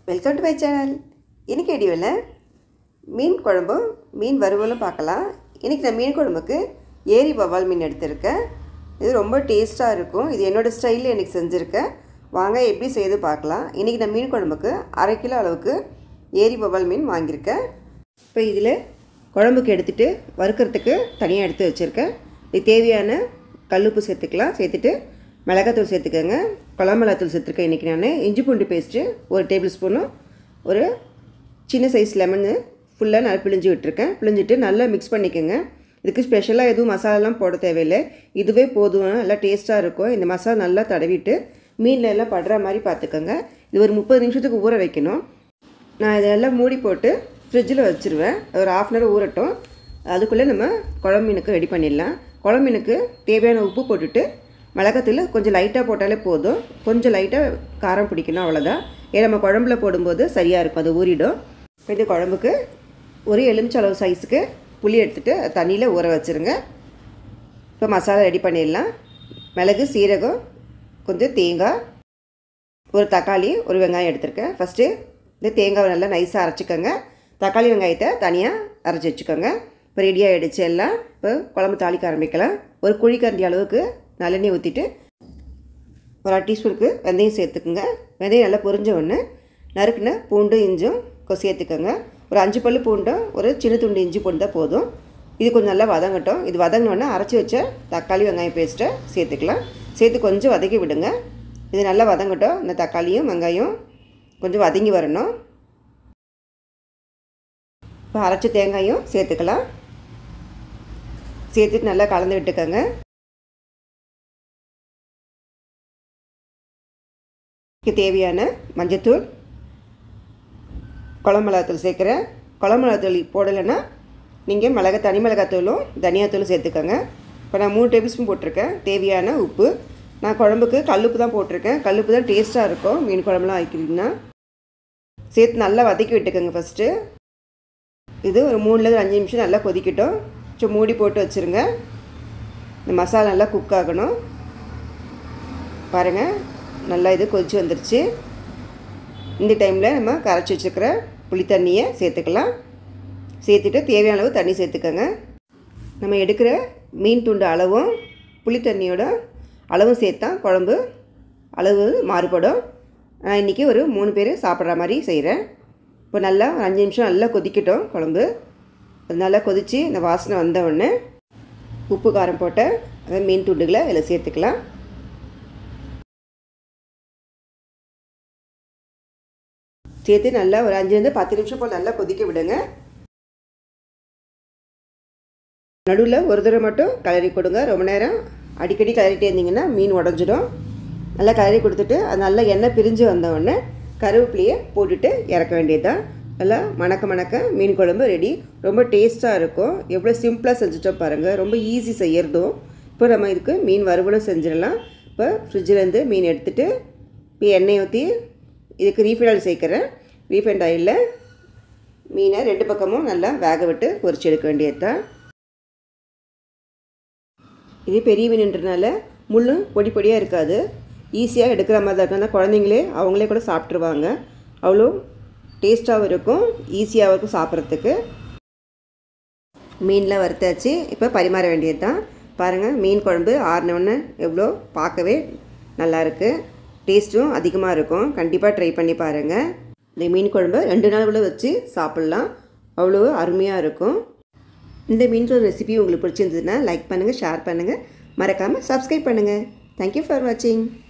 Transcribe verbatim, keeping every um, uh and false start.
Welcome to my channel. இன்றைக்கி வீடியோவில் மீன் குழம்பும் மீன் வறுவலும் பார்க்கலாம். இன்றைக்கி நான் மீன் குழம்புக்கு ஏரி வவ்வால் மீன் எடுத்திருக்கேன். இது ரொம்ப டேஸ்ட்டாக இருக்கும். இது என்னோடய ஸ்டைலில் இன்றைக்கி செஞ்சுருக்கேன். வாங்க எப்படி செய்து பார்க்கலாம். இன்றைக்கி நான் மீன் குழம்புக்கு அரை கிலோ அளவுக்கு ஏரி வவ்வால் மீன் வாங்கியிருக்கேன். இப்போ இதில் குழம்புக்கு எடுத்துகிட்டு வறுக்கிறதுக்கு தனியாக எடுத்து வச்சுருக்கேன். இது தேவையான கல்லுப்பு சேர்த்துக்கலாம். சேர்த்துட்டு மிளகாத்தூள் சேர்த்துக்கோங்க. குழம்பு மிளகாத்தூள் சேர்த்துருக்கேன். இன்றைக்கி நான் இஞ்சி பூண்டு பேஸ்ட்டு ஒரு டேபிள் ஸ்பூனும் ஒரு சின்ன சைஸ் லெமனு ஃபுல்லாக நல்லா பிழிஞ்சு விட்டுருக்கேன். பிழிஞ்சிட்டு நல்லா மிக்ஸ் பண்ணிக்கோங்க. இதுக்கு ஸ்பெஷலாக எதுவும் மசாலாலாம் போட தேவையில்லை. இதுவே போதும், நல்லா டேஸ்ட்டாக இருக்கும். இந்த மசாலா நல்லா தடவிட்டு மீனில் எல்லாம் படுற மாதிரி பார்த்துக்கோங்க. இது ஒரு முப்பது நிமிஷத்துக்கு ஊற வைக்கணும். நான் இதெல்லாம் மூடி போட்டு ஃப்ரிட்ஜில் வச்சுருவேன். ஒரு ஆஃப் அன் ஹவர் ஊறட்டும். அதுக்குள்ளே நம்ம குழம்பு மீனுக்கு ரெடி பண்ணிடலாம். குழம்பு மீனுக்கு தேவையான உப்பு போட்டுட்டு மிளகாத்தூள் கொஞ்சம் லைட்டாக போட்டாலே போதும். கொஞ்சம் லைட்டாக காரம் பிடிக்கணும், அவ்வளோதான். ஏன் நம்ம குழம்புல போடும்போது சரியாக இருக்கும், அது ஊறிடும். இது குழம்புக்கு ஒரு எலுமிச்சை அளவு சைஸுக்கு புளி எடுத்துகிட்டு தண்ணியில் ஊற வச்சுருங்க. இப்போ மசாலா ரெடி பண்ணிடலாம். மிளகு, சீரகம், கொஞ்சம் தேங்காய், ஒரு தக்காளி, ஒரு வெங்காயம் எடுத்துருக்கேன். ஃபஸ்ட்டு இந்த தேங்காவை நல்லா நைஸாக அரைச்சிக்கோங்க. தக்காளி வெங்காயத்தை தனியாக அரைச்சி வச்சுக்கோங்க. இப்போ ரெடியாக ஆகிடுச்சு எல்லாம். இப்போ குழம்பு தாளிக்க ஆரம்பிக்கலாம். ஒரு குழிக்கரண்டி அளவுக்கு நல்லெண்ணெய் ஊற்றிட்டு ஒரு அரை டீஸ்பூனுக்கு வெந்தயம் சேர்த்துக்குங்க. வெந்தயம் நல்லா பொரிஞ்ச ஒன்று நறுக்குன்னு பூண்டு இஞ்சும் சேர்த்துக்கோங்க. ஒரு அஞ்சு பல்லு பூண்டும் ஒரு சின்ன துண்டு இஞ்சி பூண்டு தான் போதும். இது கொஞ்சம் நல்லா வதங்கட்டும். இது வதங்கினோடனே அரைச்சி வச்ச தக்காளி வெங்காயம் பேஸ்ட்டை சேர்த்துக்கலாம். சேர்த்து கொஞ்சம் வதக்கி விடுங்க. இது நல்லா வதங்கட்டும். இந்த தக்காளியும் வெங்காயம் கொஞ்சம் வதங்கி வரணும். இப்போ அரைச்ச தேங்காயும் சேர்த்துக்கலாம். சேர்த்துட்டு நல்லா கலந்து விட்டுக்கோங்க. தேவையான மஞ்சத்தூள், குழம்பு மிளகாத்தூள் சேர்க்குறேன். குழம்பு மிளகாத்தூள் போடலைன்னா நீங்கள் மிளகா தனி மிளகாத்தூளும் தனியாத்தூளும் சேர்த்துக்கோங்க. இப்போ நான் மூணு டேபிள் ஸ்பூன் போட்டிருக்கேன். தேவையான உப்பு. நான் குழம்புக்கு கல்லுப்பு தான் போட்டிருக்கேன். கல்லுப்பு தான் டேஸ்ட்டாக இருக்கும் மீன் குழம்புலாம் வைக்கிறீங்கன்னா. சேர்த்து நல்லா வதக்கி விட்டுக்கோங்க. ஃபஸ்ட்டு இது ஒரு மூணுலேருந்து அஞ்சு நிமிஷம் நல்லா கொதிக்கட்டும். ஸோ மூடி போட்டு வச்சுருங்க. இந்த மசாலா நல்லா குக் ஆகணும். பாருங்கள், நல்லா இது கொதிச்சு வந்துருச்சு. இந்த டைமில் நம்ம கரைச்சி வச்சுக்கிற புளி தண்ணியை சேர்த்துக்கலாம். சேர்த்துட்டு தேவையான அளவு தண்ணி சேர்த்துக்கோங்க. நம்ம எடுக்கிற மீன் துண்டு அளவும் புளி தண்ணியோட அளவும் சேர்த்தா குழம்பு அளவு மாறுபடும். நான் இன்றைக்கி ஒரு மூணு பேர் சாப்பிட்ற மாதிரி செய்கிறேன். இப்போ நல்லா ஒரு அஞ்சு நிமிஷம் நல்லா கொதிக்கட்டும் குழம்பு. அது நல்லா கொதித்து இந்த வாசனை வந்த உடனே உப்பு காரம் போட்ட அதாவது மீன் துண்டுகளை இதில் சேர்த்துக்கலாம். சேர்த்து நல்லா ஒரு அஞ்சுலேருந்து பத்து நிமிஷம் போல் நல்லா கொதிக்க விடுங்க. நடுவில் ஒரு தடவை மட்டும் கலரி கொடுங்க. ரொம்ப நேரம் அடிக்கடி கலரிட்டே இருந்தீங்கன்னா மீன் உடஞ்சிடும். நல்லா கலரி கொடுத்துட்டு அது நல்லா எண்ணெய் பிரிஞ்சு வந்தவுடனே கருவேப்பிலையை போட்டுட்டு இறக்க வேண்டியது தான். நல்லா மணக்க மணக்க மீன் குழம்பு ரெடி. ரொம்ப டேஸ்ட்டாக இருக்கும். எவ்வளோ சிம்பிளாக செஞ்சுட்டோம் பாருங்கள். ரொம்ப ஈஸி செய்யறதும். இப்போ நம்ம இதுக்கு மீன் வறுவலும் செஞ்சிடலாம். இப்போ ஃப்ரிட்ஜிலேருந்து மீன் எடுத்துகிட்டு இப்போ எண்ணெய் ஊற்றி இதுக்கு ரீஃபைண்ட் ஆயில் சேர்க்குறேன். ரீஃபைண்ட் ஆயிலில் மீனை ரெண்டு பக்கமும் நல்லா வேக விட்டு பொரிச்சு எடுக்க வேண்டியது தான். இது பெரிய மீனுன்றனால முள்ளும் பொடி பொடியாக இருக்காது. ஈஸியாக எடுக்கிற மாதிரி தான் இருக்கும். குழந்தைங்களே அவங்களே கூட சாப்பிட்ருவாங்க. அவ்வளோ டேஸ்ட்டாகவும் இருக்கும், ஈஸியாகவும் இருக்கும் சாப்பிட்றதுக்கு. மீன்லாம் வறுத்தாச்சு. இப்போ பரிமாற வேண்டியது தான். பாருங்கள், மீன் குழம்பு ஆறினோன்னு எவ்வளோ பார்க்கவே நல்லாயிருக்கு. டேஸ்ட்டும் அதிகமாக இருக்கும். கண்டிப்பாக ட்ரை பண்ணி பாருங்கள். இந்த மீன் குழம்பு ரெண்டு நாள் கூட வச்சு சாப்பிட்லாம். அவ்வளோ அருமையாக இருக்கும். இந்த மீன் குழம்பு ரெசிபி உங்களுக்கு பிடிச்சிருந்ததுன்னா லைக் பண்ணுங்கள், ஷேர் பண்ணுங்கள், மறக்காமல் சப்ஸ்கிரைப் பண்ணுங்கள். தேங்க்யூ ஃபார் வாட்சிங்.